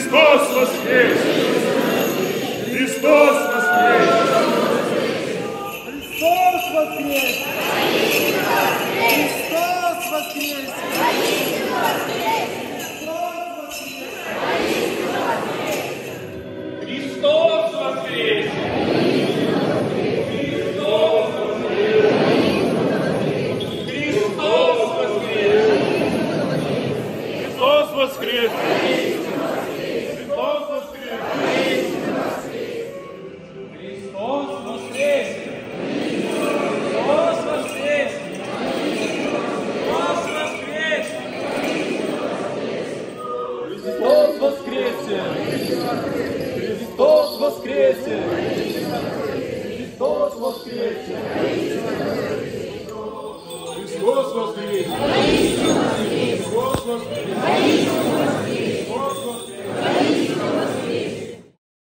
Христос воскресе! Христос воскресе! Христос воскресе! Христос воскресе! Христос воскресе! Христос воскресе! Христос воскресе! Христос воскресе! Христос воскресе! Христос воскресе! Христос воскресе! Христос воскресе! Христос воскресе!